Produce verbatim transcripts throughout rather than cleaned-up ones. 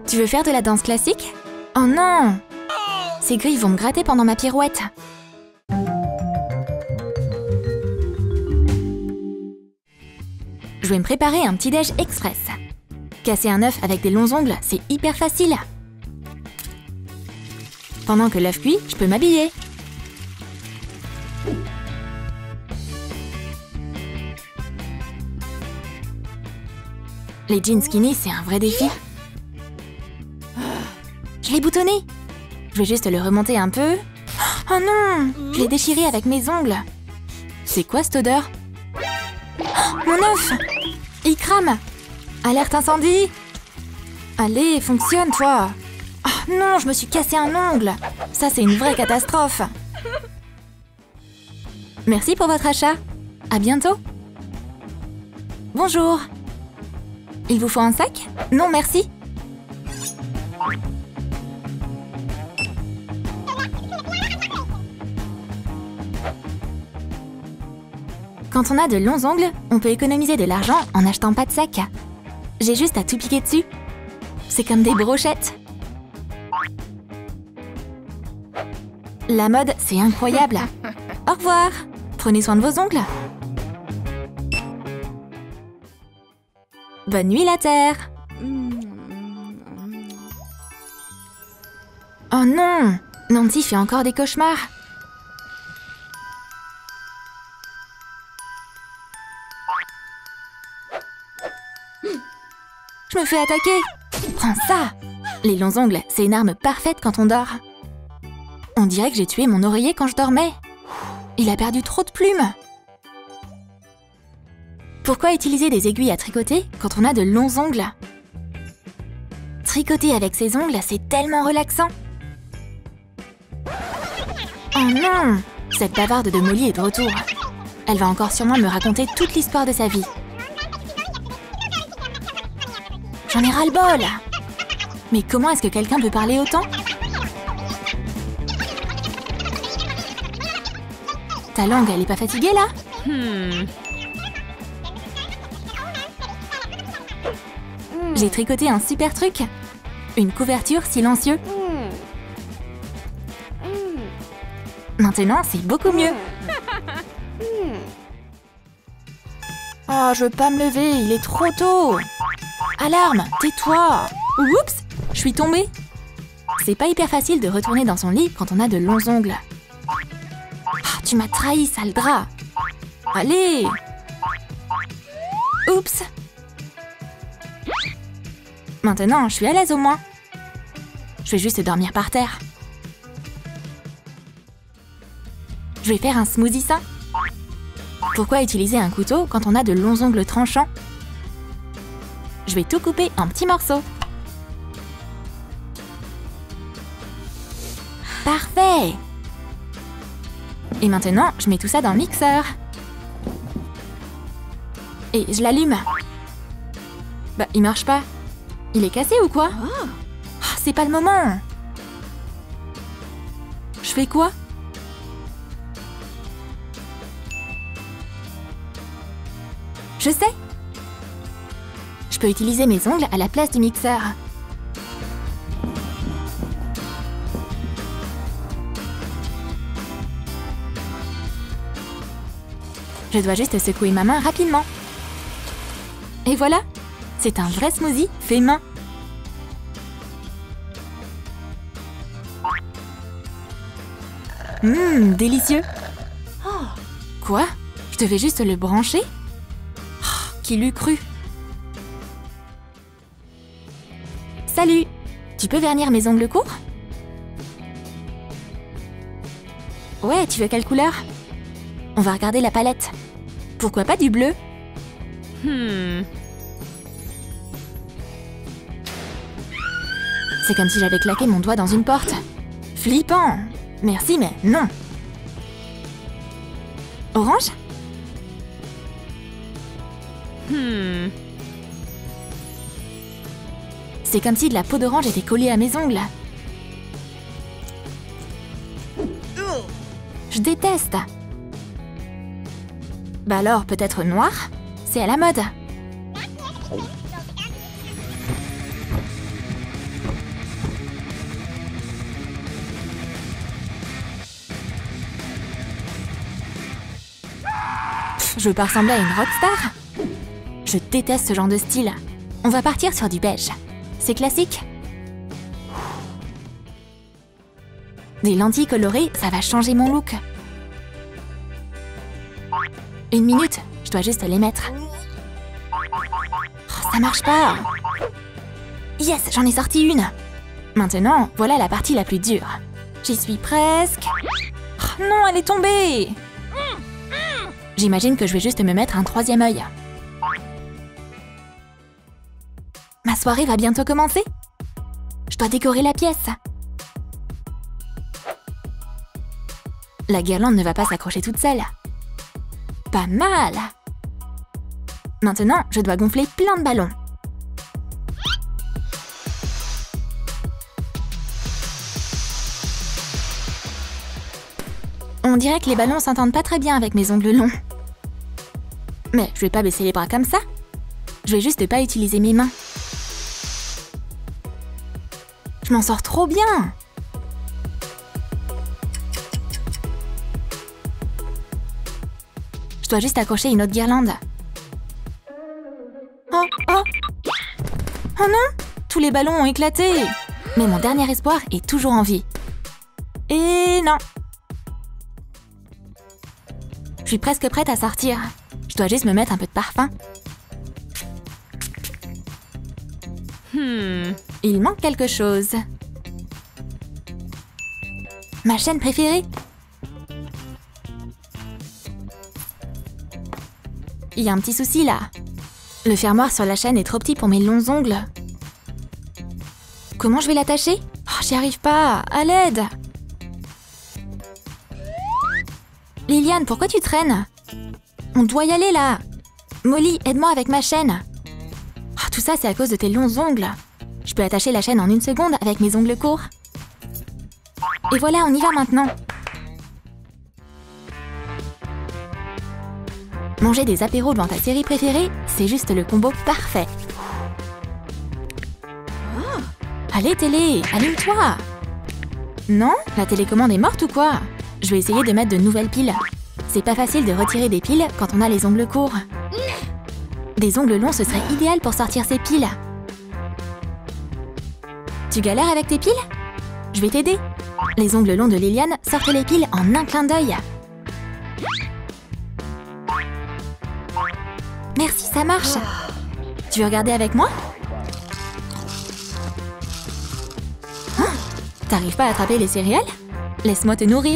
Tu veux faire de la danse classique? Oh non! Ces griffes vont me gratter pendant ma pirouette. Je vais me préparer un petit déj express. Casser un œuf avec des longs ongles, c'est hyper facile. Pendant que l'œuf cuit, je peux m'habiller. Les jeans skinny, c'est un vrai défi. Je l'ai boutonné. Je vais juste le remonter un peu. Oh non! Je l'ai déchiré avec mes ongles. C'est quoi cette odeur? Mon œuf! Il crame! Alerte incendie! Allez, fonctionne, toi! Oh non, je me suis cassé un ongle! Ça, c'est une vraie catastrophe! Merci pour votre achat! À bientôt! Bonjour! Il vous faut un sac? Non, merci! Quand on a de longs ongles, on peut économiser de l'argent en n'achetant pas de sac. J'ai juste à tout piquer dessus. C'est comme des brochettes. La mode, c'est incroyable. Au revoir. Prenez soin de vos ongles. Bonne nuit, la Terre. Oh non! Nancy fait encore des cauchemars. Je me fais attaquer! Prends ça! Les longs ongles, c'est une arme parfaite quand on dort. On dirait que j'ai tué mon oreiller quand je dormais. Il a perdu trop de plumes. Pourquoi utiliser des aiguilles à tricoter quand on a de longs ongles? Tricoter avec ses ongles, c'est tellement relaxant. Oh non! Cette bavarde de Molly est de retour. Elle va encore sûrement me raconter toute l'histoire de sa vie. J'en ai ras-le-bol! Mais comment est-ce que quelqu'un peut parler autant? Ta langue, elle est pas fatiguée, là? Hmm. J'ai tricoté un super truc. Une couverture silencieuse. Maintenant, c'est beaucoup mieux. Oh, je veux pas me lever, il est trop tôt. Alarme, tais-toi. Oups, je suis tombée. C'est pas hyper facile de retourner dans son lit quand on a de longs ongles. Oh, tu m'as trahi, sale drap. Allez. Oups. Maintenant, je suis à l'aise au moins. Je vais juste dormir par terre. Je vais faire un smoothie sain. Pourquoi utiliser un couteau quand on a de longs ongles tranchants? Je vais tout couper en petits morceaux. Parfait! Et maintenant, je mets tout ça dans le mixeur. Et je l'allume. Bah, il marche pas. Il est cassé ou quoi? Oh, c'est pas le moment. Je fais quoi? Je sais. Je peux utiliser mes ongles à la place du mixeur. Je dois juste secouer ma main rapidement. Et voilà, c'est un vrai smoothie fait main. Hum, délicieux. Oh, quoi? Je devais juste le brancher? Oh, qui l'eût cru? Salut! Tu peux vernir mes ongles courts? Ouais, tu veux quelle couleur? On va regarder la palette. Pourquoi pas du bleu? Hmm. C'est comme si j'avais claqué mon doigt dans une porte. Flippant! Merci, mais non! Orange? Hmm. C'est comme si de la peau d'orange était collée à mes ongles. Je déteste! Bah alors, peut-être noir? C'est à la mode! Je veux pas ressembler à une rockstar. Je déteste ce genre de style. On va partir sur du beige. C'est classique. Des lentilles colorées, ça va changer mon look. Une minute, je dois juste les mettre. Oh, ça marche pas. Yes, j'en ai sorti une. Maintenant, voilà la partie la plus dure. J'y suis presque. Oh, non, elle est tombée. J'imagine que je vais juste me mettre un troisième œil. Ma soirée va bientôt commencer. Je dois décorer la pièce. La guirlande ne va pas s'accrocher toute seule. Pas mal. Maintenant, je dois gonfler plein de ballons. On dirait que les ballons s'entendent pas très bien avec mes ongles longs. Mais je vais pas baisser les bras comme ça. Je vais juste pas utiliser mes mains. Je m'en sors trop bien. Je dois juste accrocher une autre guirlande. Oh, oh. Oh non! Tous les ballons ont éclaté. Mais mon dernier espoir est toujours en vie. Et non. Je suis presque prête à sortir. Je dois juste me mettre un peu de parfum. Hmm. Il manque quelque chose. Ma chaîne préférée. Il y a un petit souci là. Le fermoir sur la chaîne est trop petit pour mes longs ongles. Comment je vais l'attacher? Oh, j'y arrive pas. À l'aide. Liliane, pourquoi tu traînes? On doit y aller là. Molly, aide-moi avec ma chaîne. Oh, tout ça, c'est à cause de tes longs ongles. Je peux attacher la chaîne en une seconde avec mes ongles courts. Et voilà, on y va maintenant. Manger des apéros devant ta série préférée, c'est juste le combo parfait. Oh. Allez, télé, allume-toi. Non? La télécommande est morte ou quoi? Je vais essayer de mettre de nouvelles piles. C'est pas facile de retirer des piles quand on a les ongles courts. Des ongles longs, ce serait idéal pour sortir ces piles. Tu galères avec tes piles? Je vais t'aider. Les ongles longs de Liliane sortent les piles en un clin d'œil. Merci, ça marche. Tu veux regarder avec moi? Hein? T'arrives pas à attraper les céréales? Laisse-moi te nourrir.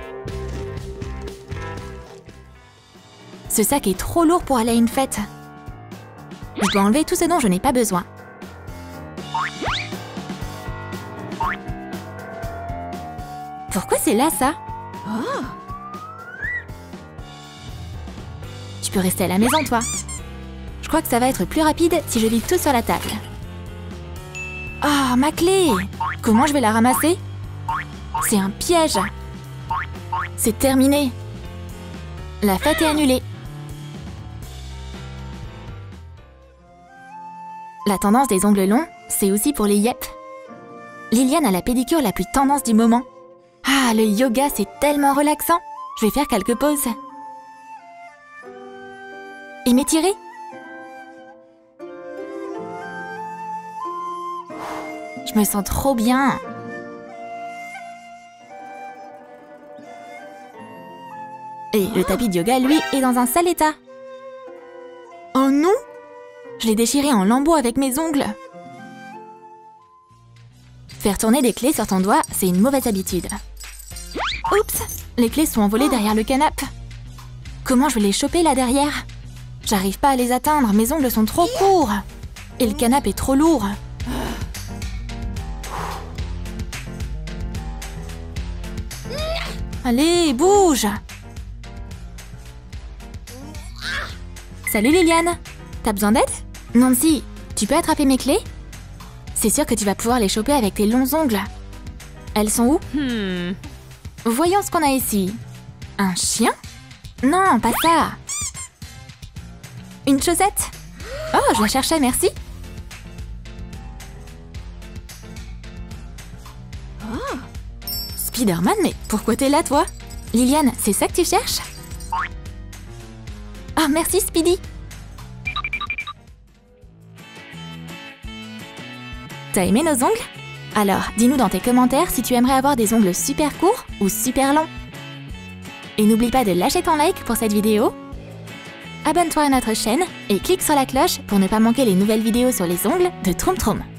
Ce sac est trop lourd pour aller à une fête. Je dois enlever tout ce dont je n'ai pas besoin. Pourquoi c'est là, ça? Oh. Tu peux rester à la maison, toi. Je crois que ça va être plus rapide si je vide tout sur la table. Ah, ma clé! Comment je vais la ramasser? C'est un piège. C'est terminé. La fête est annulée. La tendance des ongles longs, c'est aussi pour les yep. Liliane a la pédicure la plus tendance du moment. Ah, le yoga, c'est tellement relaxant. Je vais faire quelques pauses. Et m'étirer. Je me sens trop bien. Et le tapis de yoga, lui, est dans un sale état. Oh non! Je l'ai déchiré en lambeaux avec mes ongles. Faire tourner des clés sur ton doigt, c'est une mauvaise habitude. Oups! Les clés sont envolées derrière le canapé. Comment je vais les choper là derrière? J'arrive pas à les atteindre, mes ongles sont trop courts. Et le canapé est trop lourd. Allez, bouge! Salut Liliane! T'as besoin d'aide? Nancy, tu peux attraper mes clés? C'est sûr que tu vas pouvoir les choper avec tes longs ongles. Elles sont où? Hmm. Voyons ce qu'on a ici. Un chien? Non, pas ça. Une chaussette? Oh, je la cherchais, merci. Oh. Spider-Man, mais pourquoi t'es là, toi? Liliane, c'est ça que tu cherches? Ah, Ah, merci Speedy. T'as aimé nos ongles? Alors, dis-nous dans tes commentaires si tu aimerais avoir des ongles super courts ou super longs. Et n'oublie pas de lâcher ton like pour cette vidéo. Abonne-toi à notre chaîne et clique sur la cloche pour ne pas manquer les nouvelles vidéos sur les ongles de Troom Troom.